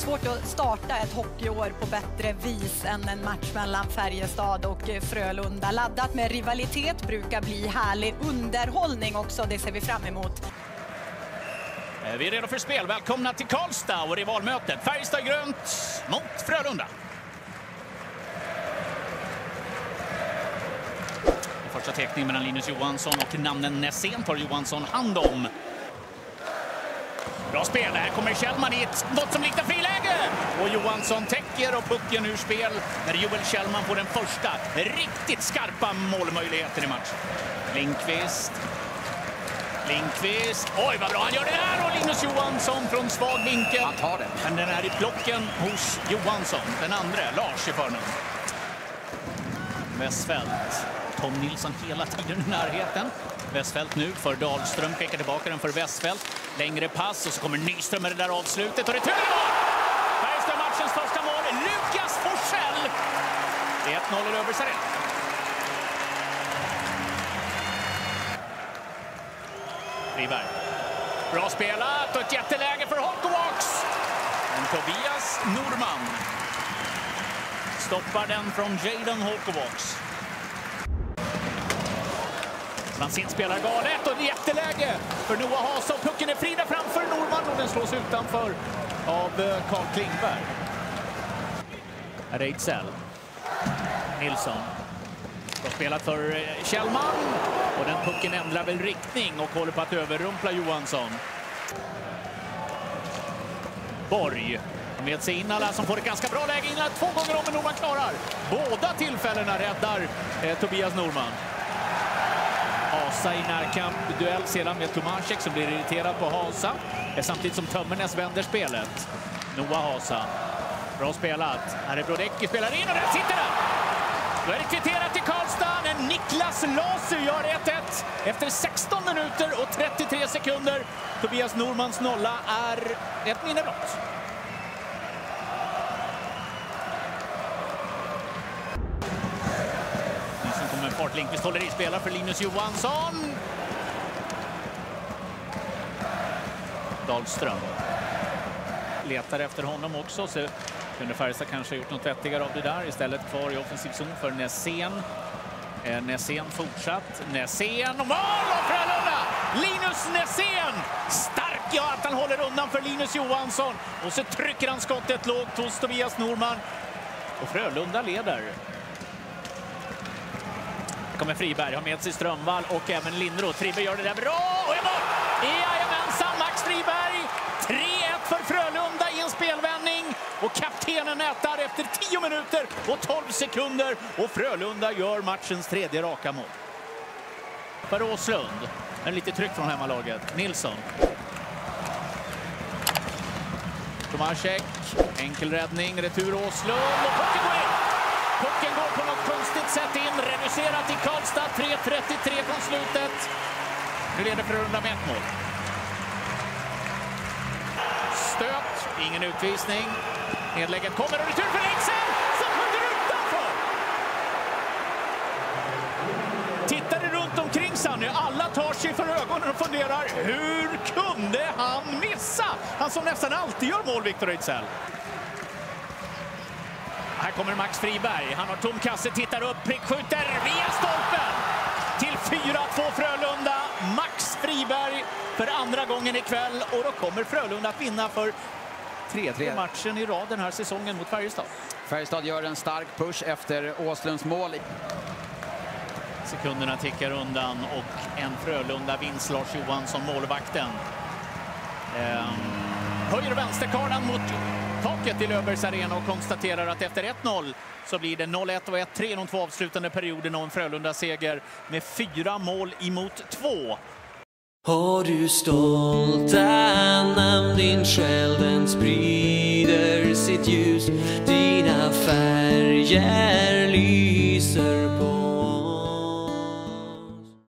Svårt att starta ett hockeyår på bättre vis än en match mellan Färjestad och Frölunda. Laddat med rivalitet, brukar bli härlig underhållning också, det ser vi fram emot. Vi är redo för spel. Välkomna till Karlstad och rivalmötet. Färjestad grönt mot Frölunda. Första teckning mellan Linus Johansson och namnen Nässén tar Johansson hand om. Bra spel, här kommer Kjellman i något som liknar friläge. Och Johansson täcker och pucken ur spel när Joel Kjellman får den första riktigt skarpa målmöjligheten i matchen. Lindqvist. Oj, vad bra han gör det där! Och Linus Johansson från svag vinkel. Han tar det. Men den är i plocken hos Johansson. Den andra, Lars i förnum. Westfeldt. Tom Nilsson hela tiden i närheten. Westfeldt nu för Dahlström, skickar tillbaka den för Westfeldt. Längre pass och så kommer Nyström med det där avslutet och retur! Färjestad matchens första mål, Lukas Forsell. Det är 1-0 i Löfbergs Arena. Friberg. Bra spelat och ett jätteläge för Hockeyhawks. Men Tobias Norman stoppar den från Jaden Hockeyhawks. Franzén spelar galet och ett jätteläge för Noah Hasa. Pucken är fri där framför Norman och den slås utanför av Carl Klingberg. Reitzell. Nilsson. Bra spelat för Kjellman. Och den pucken ändrar väl riktning och håller på att överrumpla Johansson. Borg med sig in alla som får ett ganska bra läge innan 2 gånger om, men Norman klarar. Båda tillfällena räddar Tobias Norman. Hasa i närkamp, duell sedan med Tomasek som blir irriterad på Hasa. Samtidigt som Tömmernes vänder spelet. Noah Hasa. Bra spelat. Här är Brodecki, spelar in och där sitter den! Då är det kvitterat till Karlstad när Niklas Laser gör 1-1 efter 16 minuter och 33 sekunder. Tobias Normans nolla är ett minnebrott. Nilsson kommer med fart. Lindqvist håller i, spelar för Linus Johansson. Dahlström letar efter honom också, så kunde Färjestad kanske gjort något vettigare av det där. Istället kvar i offensiv zon för Nässén. Nässén fortsatt. Nässén och mål av Frölunda! Linus Nässén! Stark, ja, att han håller undan för Linus Johansson. Och så trycker han skottet lågt hos Tobias Norman. Och Frölunda leder. Kommer Friberg, har med sig Strömvall och även Lindroth. Friberg gör det där bra och är mål! Jajamensan, Max Friberg! 3-1 för Frölunda i en spelvändning. Och kaptenen nätar efter 10 minuter och 12 sekunder. Och Frölunda gör matchens 3:e raka mål. För Åslund. En lite tryck från hemmalaget. Nilsson. Tomasek. Enkel räddning. Retur Åslund. Och pucken går in. Pucken går på något konstigt sätt in. Reducerat i Karlstad. 3:33 från slutet. Nu leder Frölunda med 1 mål. Stöt, ingen utvisning. Nedlägget kommer och retur för Leksand som skjuter utanför. Tittar det runt omkring sig nu. Alla tar sig för ögonen och funderar, hur kunde han missa? Han som nästan alltid gör mål, Viktor Reitzell. Här kommer Max Friberg. Han har tom kasse, tittar upp, prickskjuter via stolpen. Till 4-2 Frölunda. Max Friberg för andra gången ikväll. Och då kommer Frölunda att vinna för 3 matchen i rad den här säsongen mot Färjestad. Färjestad gör en stark push efter Åslunds mål. Sekunderna tickar undan och en Frölunda vinst. Lars Johansson, målvakten. Höjer vänsterkardan mot taket i Löfbergs Arena och konstaterar att efter 1-0 så blir det 0-1 och 1-3 de 2 avslutande perioderna och en Frölunda-seger med 4 mål emot 2. Har du stolta namn, din själ den sprider sitt ljus, dina färger lyser.